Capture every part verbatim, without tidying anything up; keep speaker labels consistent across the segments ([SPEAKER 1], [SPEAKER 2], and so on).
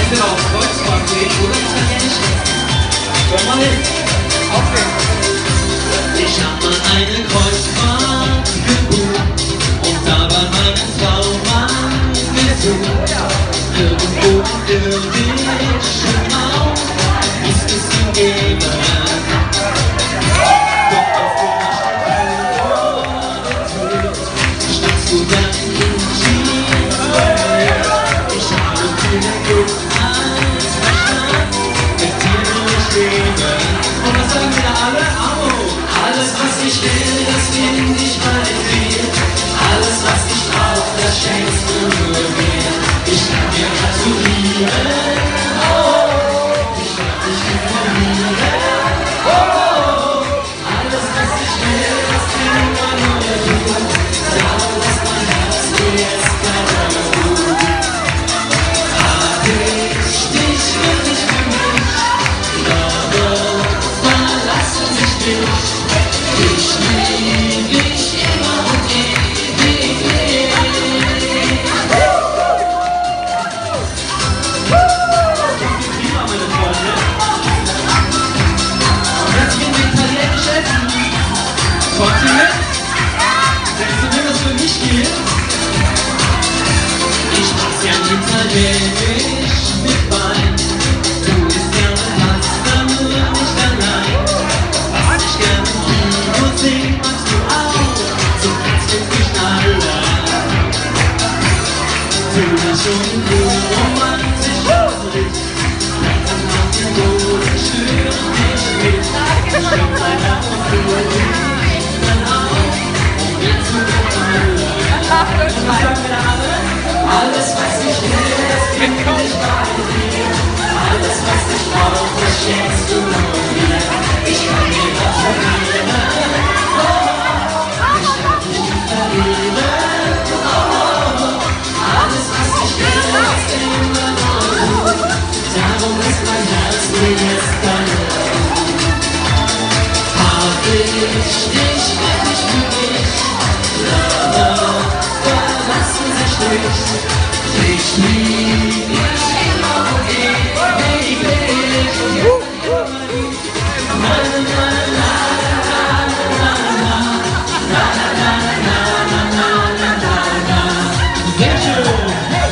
[SPEAKER 1] entweder auf Kreuzfahrt gehen oder Italienisch essen. Hör mal hin. Aufwärts. Ich hab mal eine Kreuzfahrt gebucht und da war meine Frau mal gesucht. Irgendwo im irdischen Raum ist es hingeben. Doch auf der standst du dann in Chile. Ich habe viele gut als Verstand mit dir durchleben. Und was sagen wir da alle? Alles, was ich will, das finde ich bei dir. Alles, was ich brauche, das schenkst du nur mir. Ich kann dir gratulieren, oh, ich werde dich informieren, oh, alles, was ich will, das kriegen wir nur du. Darum ist mein Herz mir jetzt gerade gut. Hab ich dich wirklich für mich, aber verlasse mich nicht. Ich lieb dich immer und ewig. Prima, meine Freunde. Und jetzt gehen wir italienisch essen. Kommt ihr mit? Denkst du, wenn das für mich geht? Ich mach's ja italienisch mit Wein. Du isst gerne Pasta, nur nicht allein. Was ich gerne sing, machst du auch, so kannst du mich alle. Du bist schon gut, romantisch lustig, langsam auf den Boden, schwören dich mit. Stimmt einer und du riechst dann auf, und jetzt zu den alle. Und was sagen wir da alle? Alles, was ich will, das finde ich bei dir. Alles, was ich brauche, das schenkst du nur mir. Ich kann dir gratulieren. Alles, was ich will, ist immer nur du. Darum ist mein Herz mir jetzt deine. Hab ich dich wirklich für mich, aber verlassen sich nicht. Ich lieb dich immer und ewig. Na, na, na, na, na, na, na, na. Sehr schön!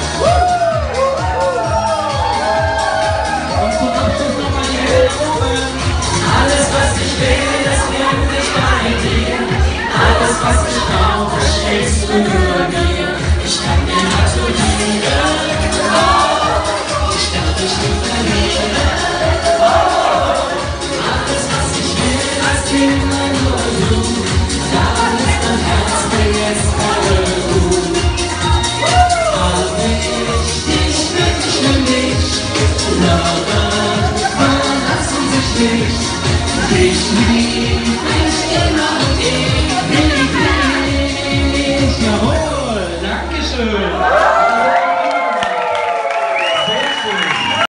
[SPEAKER 1] Und zum Abschluss noch mal die Hände oben. Alles, was ich will, das finde ich bei dir. Alles, was ich brauche, das schenkst du nur mir. Ich kann dir gratulieren, oh, ich darf dich nicht verlieren, oh, alles, was ich will, das immer nur du. Darum ist mein Herz mir jetzt gerade gut. Hab ich dich wirklich für mich, aber verlassen sich nicht. Ich lieb dich immer und ewig. Jawohl, Dankeschön.